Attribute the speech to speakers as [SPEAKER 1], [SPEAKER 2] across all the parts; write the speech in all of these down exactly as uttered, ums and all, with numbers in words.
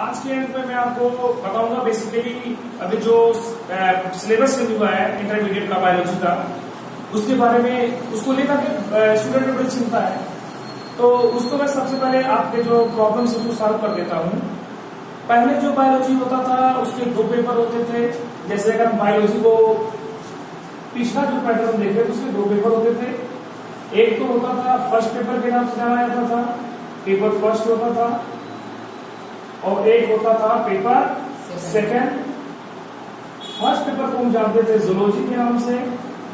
[SPEAKER 1] आज के अंक में मैं आपको बताऊंगा बेसिकली अभी जो सिलेबस चेंज हुआ है इंटरमीडिएट का बायोलॉजी का, उसके बारे में, उसको लेकर के स्टूडेंट में बड़ी चिंता है। तो उसको मैं सबसे पहले आपके जो प्रॉब्लम्स उसको सॉल्व कर देता हूँ। पहले जो बायोलॉजी होता था उसके दो पेपर होते थे। जैसे अगर हम बायोलॉजी को पिछला जो पैटर्न देखे तो उसके दो पेपर होते थे। एक तो होता था फर्स्ट पेपर के नाम से जाना जाता था, पेपर फर्स्ट होता था, और एक होता था पेपर सेकंड। फर्स्ट पेपर को हम जानते थे जूलॉजी के नाम से,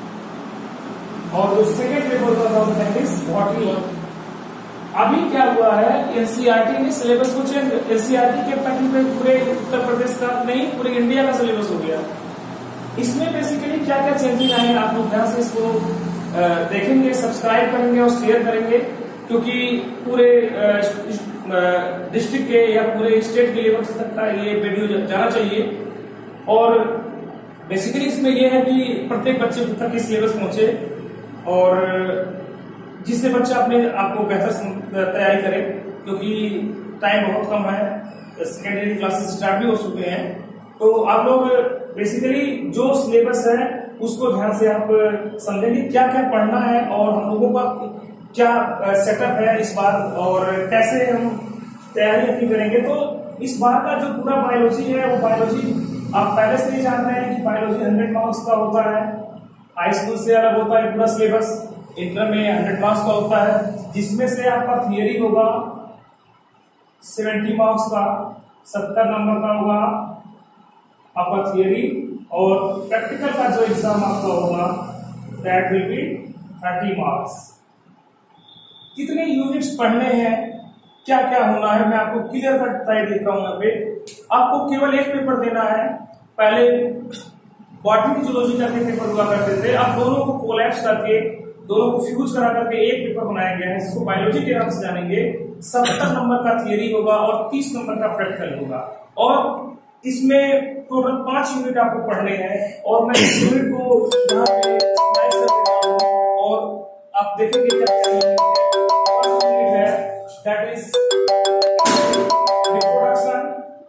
[SPEAKER 1] और जो सेकंड पेपर होता था दैट इज बॉटनी। अभी क्या हुआ है, एनसीईआरटी ने सिलेबस को चेंज, एनसीईआरटी के पैटर्न पे पूरे उत्तर प्रदेश का नहीं पूरे इंडिया का सिलेबस हो गया। इसमें बेसिकली क्या क्या चेंजिंग आए आप लोग ध्यान से इसको देखेंगे, सब्सक्राइब करेंगे और शेयर करेंगे, क्योंकि पूरे डिस्ट्रिक्ट के या पूरे स्टेट के लेवल तक का ये वीडियो जाना चाहिए। और बेसिकली इसमें यह है कि प्रत्येक बच्चे तक की सिलेबस पहुंचे और जिससे बच्चा अपने आपको बेहतर तैयारी करे, क्योंकि टाइम बहुत कम है, सेकेंडरी क्लासेस स्टार्ट भी हो चुके हैं। तो आप लोग बेसिकली जो सिलेबस है उसको ध्यान से आप समझेंगे क्या क्या पढ़ना है और हम लोगों का क्या सेटअप है इस बार और कैसे हम तैयारी अपनी करेंगे। तो इस बार का जो पूरा बायोलॉजी है वो बायोलॉजी आप पहले से ही जान रहे हैं कि बायोलॉजी हंड्रेड मार्क्स का होता है। हाई स्कूल से अलग होता है पूरा सिलेबस, इंटर में हंड्रेड मार्क्स का होता है, जिसमें से आपका थियरी होगा सेवेंटी मार्क्स का, सत्तर नंबर का होगा आपका थियरी, और प्रैक्टिकल का जो एग्जाम आपका होगा that will be thirty marks. कितने यूनिट्स पढ़ने हैं, क्या क्या होना है, मैं आपको क्लियर कट बता देता हूं। यहाँ पे आपको केवल एक पेपर देना है। पहले बॉटनी जूलॉजी करके पेपर हुआ करते थे, अब दोनों को कोलैप्स करके, दोनों को फ्यूज करा करके एक पेपर बनाया गया है, जिसको बायोलॉजी के नाम से जानेंगे। सत्तर नंबर का थियरी होगा और तीस नंबर का प्रैक्टिकल होगा, और इसमें टोटल पांच यूनिट आपको पढ़ने हैं। और मैं इस यूनिट को यहाँ पे स्लाइड कर देता हूँ और आप देखेंगे क्या यूनिट है, that is reproduction,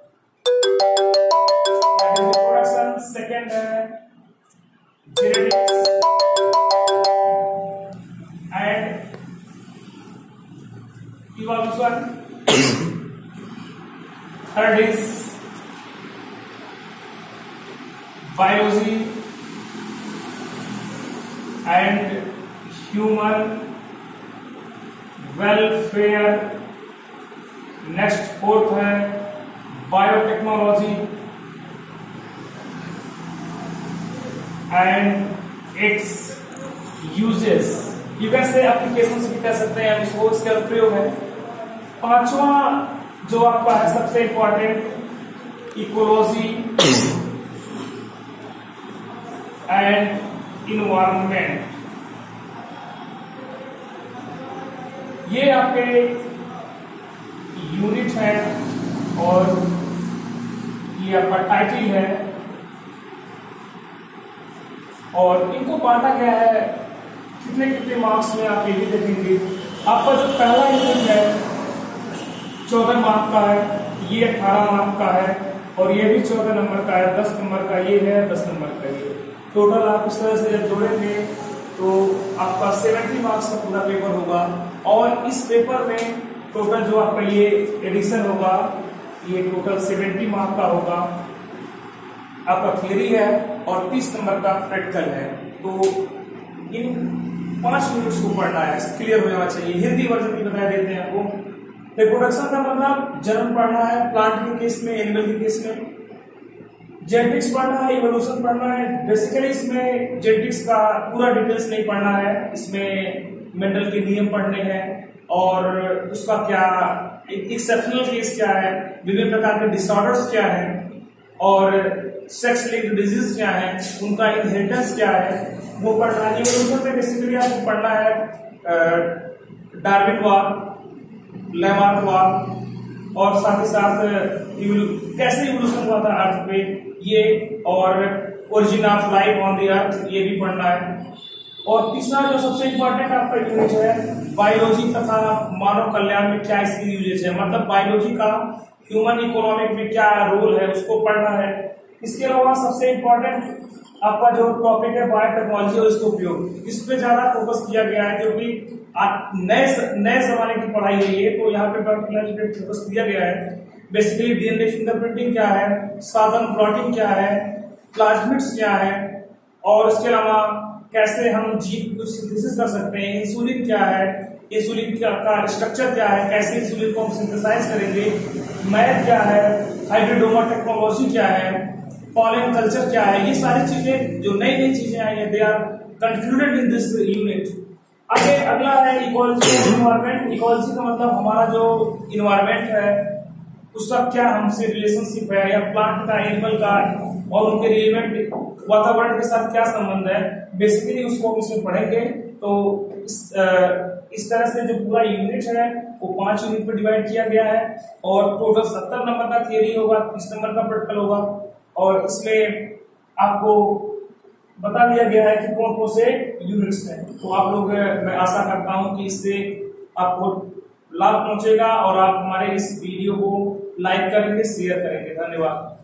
[SPEAKER 1] that is reproduction. Second है genetics and evolution. Third is biology and human welfare। Next fourth है biotechnology and its uses, you can say application भी कह सकते हैं इसको, इसका प्रयोग है। पांचवा जो आपका है सबसे इंपॉर्टेंट इकोलॉजी एंड इन्वायरमेंट। ये आपके यूनिट है और ये आपका टाइटल है, और इनको बांटा गया है कितने कितने मार्क्स में आप ये भी देखेंगे। आपका जो पहला यूनिट है चौदह मार्क का है, ये अठारह मार्क का है, और ये भी चौदह नंबर का है, दस नंबर का ये है, दस नंबर का ये। टोटल आप इस तरह से जब जोड़ेंगे तो आपका सत्तर मार्क्स का पूरा पेपर होगा। और इस पेपर में टोटल जो आपका ये एडिशन होगा ये टोटल सत्तर मार्क का होगा, आपका थियरी है और तीस नंबर का प्रैक्टिकल है। तो इन पांच यूनिट्स को पढ़ना है, क्लियर हो जाना चाहिए। हिंदी वर्जन भी बता देते हैं आपको। रिप्रोडक्शन का मतलब जन्म पढ़ना है, प्लांट के केस में, एनिमल के केस में। जेनेटिक्स पढ़ना है, इवोल्यूशन पढ़ना है। बेसिकली इसमें जेनेटिक्स का पूरा डिटेल्स नहीं पढ़ना है, इसमें मेंडल के नियम पढ़ने हैं और उसका क्या एक्सेप्शनल केस क्या है, विभिन्न प्रकार के डिसऑर्डर्स क्या है, और सेक्स लिंक्ड डिजीज क्या है, उनका इनहेरिटेंस क्या है, वो पढ़ना है। इवोल्यूशन में बेसिकली आपको पढ़ना है डार्विनवाद, लैमार्कवाद, और साथ ही साथ कैसे इवोल्यूशन हुआ था अर्थ पे ये, और origin of life on the earth ये भी पढ़ना है। और तीसरा जो सबसे इंपॉर्टेंट आपका यूनिट है बायोलॉजी तथा मानव कल्याण में क्या इसकी यूजेज है, मतलब बायोलॉजी का ह्यूमन इकोनॉमिक में क्या रोल है उसको पढ़ना है। इसके अलावा सबसे इम्पोर्टेंट आपका जो टॉपिक है बायोटेक्नोलॉजी और इसका उपयोग, इस पे ज्यादा फोकस किया गया है क्योंकि नए नए जमाने की पढ़ाई है ये, तो यहाँ पे बायोटेक्नोलॉजी पे फोकस किया गया है। बेसिकली डीएनए फिंगरप्रिंटिंग क्या है, साधन प्लॉटिंग क्या है, प्लाज्मिड्स क्या है, और इसके अलावा कैसे हम जीन सिंथेसिस कर सकते हैं, इंसुलिन क्या है, इंसुलिन का स्ट्रक्चर क्या है, कैसे इंसुलिन को हम सिंथेसाइज करेंगे, मैप क्या है, हाइब्रिडोमा टेक्नोलॉजी क्या है, पॉलन कल्चर क्या है, ये सारी चीजें जो नई नई चीजें आई हैं they are concluded in this unit. आगे अगला है इकोलॉजी एंड इन्वायरमेंट। इकोलॉजी का मतलब हमारा जो इन्वायरमेंट है उसका क्या हमसे रिलेशनशिप है, या प्लांट का, एनिमल का और उनके रिलेवेंट वातावरण के साथ क्या संबंध है, बेसिकली उसको इसमें पढ़ेंगे। तो इस, आ, इस तरह से जो पूरा यूनिट है वो पांच यूनिट में डिवाइड किया गया है और टोटल सत्तर नंबर का थियरी होगा, तीस नंबर का प्रैक्टिकल होगा, और इसमें आपको बता दिया गया है कि कौन कौन से यूनिट्स हैं। तो आप लोग, मैं आशा करता हूं कि इससे आपको लाभ पहुंचेगा और आप हमारे इस वीडियो को लाइक करेंगे, शेयर करेंगे। धन्यवाद।